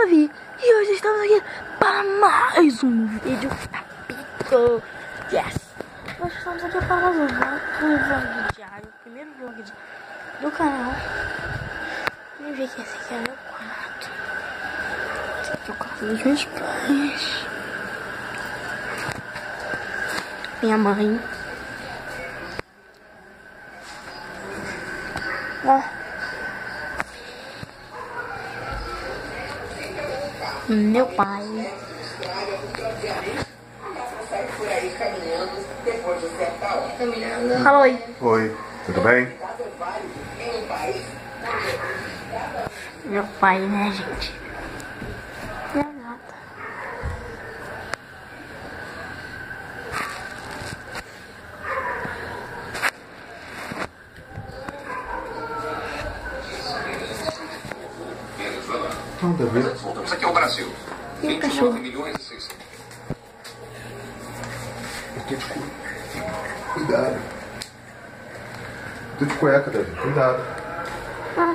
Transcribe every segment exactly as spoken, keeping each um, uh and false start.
Davi e hoje estamos aqui para mais um vídeo da Pico. Yes! Hoje estamos aqui para mais um vlog diário, o primeiro vlog de, do canal. Vem ver que esse aqui é meu quarto. Esse aqui é o quarto dos meus pais. Minha mãe. Ó. Meu pai. Fala oi. Oi, tudo bem? Meu pai, né, gente? Minha gata. Não, Davi. Voltamos aqui ao Brasil. E o vinte e nove cachorro? milhões e seiscentos. Eu tô de cu... Cuidado. Tô de cueca, Davi. Cuidado. Ah,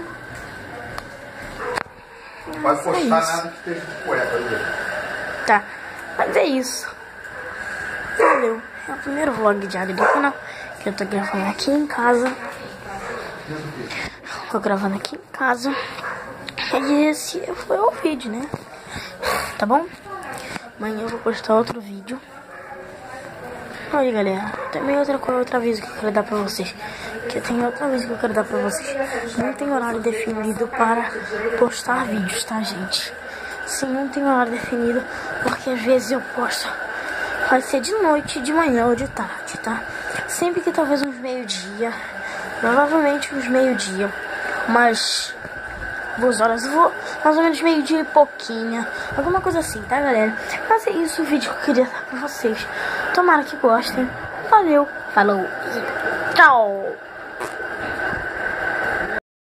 Não pode é postar isso. nada que esteja de cueca, Davi. tá. Mas é isso. Valeu. É o primeiro vlog diário do canal. Que eu tô gravando aqui em casa. Tô gravando aqui em casa. E esse foi o vídeo, né? Tá bom? Amanhã eu vou postar outro vídeo. Olha, galera, também outra coisa, outro aviso que eu quero dar pra vocês. Que eu tenho outro aviso que eu quero dar pra vocês. Não tem horário definido para postar vídeos, tá, gente? Sim, não tem horário definido, porque às vezes eu posto. Pode ser de noite, de manhã ou de tarde, tá? Sempre que talvez uns meio-dia. Provavelmente uns meio-dia. Mas duas horas, eu vou mais ou menos meio-dia e pouquinho. Alguma coisa assim, tá, galera? Mas é isso o vídeo que eu queria dar pra vocês. Tomara que gostem. Valeu, falou, tchau!